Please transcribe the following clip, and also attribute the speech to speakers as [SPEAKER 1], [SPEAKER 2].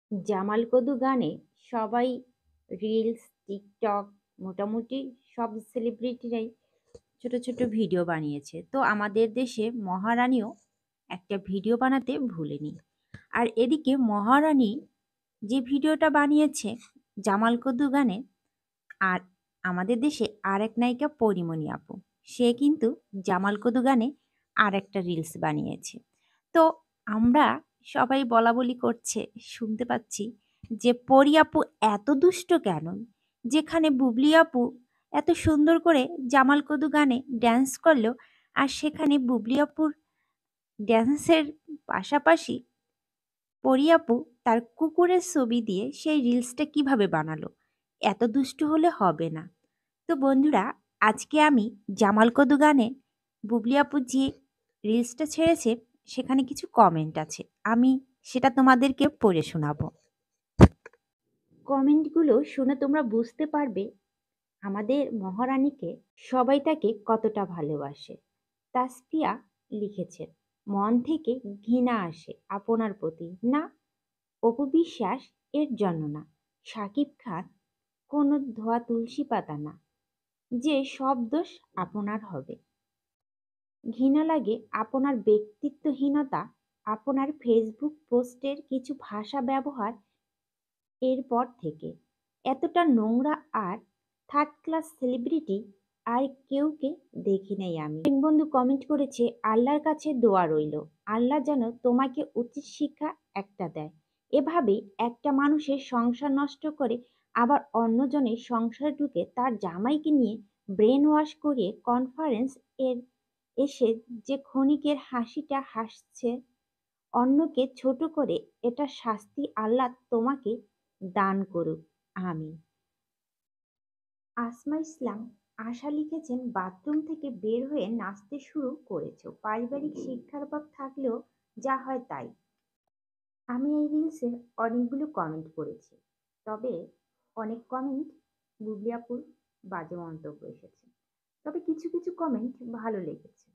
[SPEAKER 1] জামাল কদু গানে সবাই রিলস, টিকটক মোটামুটি সব সেলিব্রিটিরাই ছোট ছোট ভিডিও বানিয়েছে। তো আমাদের দেশে মহারানীও একটা ভিডিও বানাতে ভুলেনি। আর এদিকে মহারানী যে ভিডিওটা বানিয়েছে জামাল কদু গানে, আর আমাদের দেশে আর এক নায়িকা পরিমণি আপু, সে কিন্তু জামাল কদু গানে আর একটা রিলস বানিয়েছে। তো আমরা সবাই বলা বলি করছে, শুনতে পাচ্ছি যে পরি আপু এত দুষ্ট কেন, যেখানে বুবলি আপু এত সুন্দর করে জামাল কদু গানে ড্যান্স করলো, আর সেখানে বুবলি আপুর ড্যান্সের পাশাপাশি পরি আপু তার কুকুরের ছবি দিয়ে সেই রিলসটা কিভাবে বানালো। এত দুষ্টু হলে হবে না। তো বন্ধুরা, আজকে আমি জামাল কদু গানে বুবলি আপু যে রিলসটা ছেড়েছে সেখানে কিছু কমেন্ট আছে, আমি সেটা তোমাদেরকে পড়ে শোনাবো। কমেন্টগুলো শুনে তোমরা বুঝতে পারবে আমাদের মহারানীকে সবাই তাকে কতটা ভালোবাসে। তাসফিয়া লিখেছেন, মন থেকে ঘৃণা আসে আপনার প্রতি, না অপবিশ্বাস এর জন্য না, শাকিব খান কোনো ধোয়া তুলসী পাতা না যে সব দোষ আপনার হবে। ঘৃণা লাগে আপনার ব্যক্তিত্বহীনতা, আপনার ফেসবুক পোস্টের কিছু ভাষা ব্যবহার এরপর থেকে এতটা নোংরা আর থার্ড ক্লাস সেলিব্রিটি আর কেউকে দেখি নাই আমি। এক বন্ধু কমেন্ট করেছে, আল্লাহর কাছে দোয়া রইল, আল্লাহ যেন তোমাকে উচিত শিক্ষা একটা দেয়। এভাবে একটা মানুষের সংসার নষ্ট করে আবার অন্যজনের সংসারে ঢুকে তার জামাইকে নিয়ে ব্রেন ওয়াশ করিয়ে কনফারেন্স এর এসে যে ক্ষণিকের হাসিটা হাসছে অন্যকে ছোট করে, এটা শাস্তি আল্লাহ তোমাকে দান করুক, আমিন। আসমা ইসলাম আশা লিখেছেন, বাথরুম থেকে বের হয়ে নাচতে শুরু করেছো, পারিবারিক শিক্ষার অভাব থাকলেও যা হয় তাই। আমি এই রিলসে অনেকগুলো কমেন্ট করেছি, তবে অনেক কমেন্ট বুবলি আপুর বাজে মন্তব্য এসেছে, তবে কিছু কিছু কমেন্ট ভালো লেগেছে।